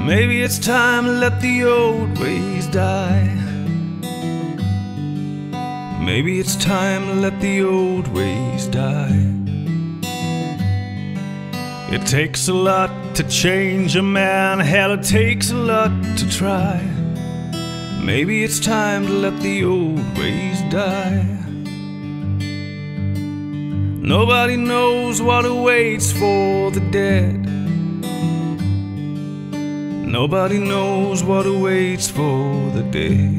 Maybe it's time to let the old ways die. Maybe it's time to let the old ways die. It takes a lot to change a man. Hell, it takes a lot to try. Maybe it's time to let the old ways die. Nobody knows what awaits for the dead. Nobody knows what awaits for the dead.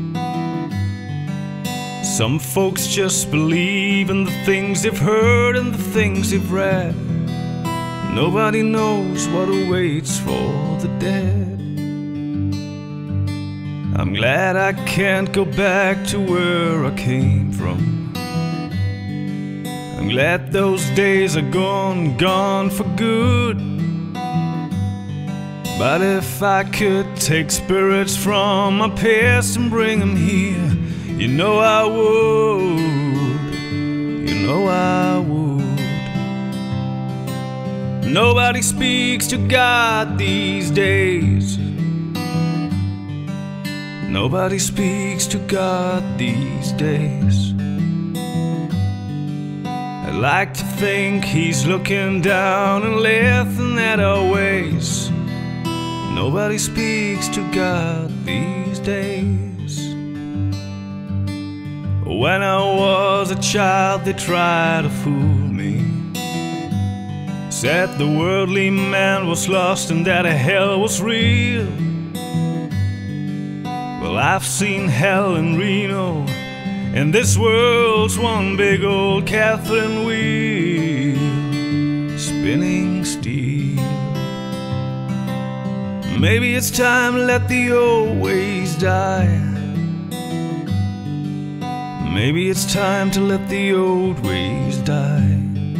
Some folks just believe in the things they've heard and the things they've read. Nobody knows what awaits for the dead. I'm glad I can't go back to where I came from. I'm glad those days are gone, gone for good. But if I could take spirits from my past and bring them here, you know I would, you know I would. Nobody speaks to God these days. Nobody speaks to God these days. I'd like to think He's looking down and laughing at our ways. Nobody speaks to God these days. When I was a child, they tried to fool me. Said the worldly man was lost and that hell was real. Well, I've seen hell in Reno, and this world's one big old Catherine wheel, spinning steel. Maybe it's time to let the old ways die. Maybe it's time to let the old ways die.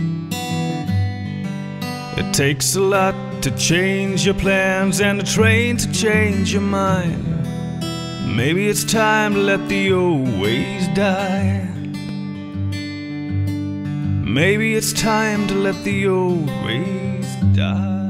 It takes a lot to change your plans and a train to change your mind. Maybe it's time to let the old ways die. Maybe it's time to let the old ways die.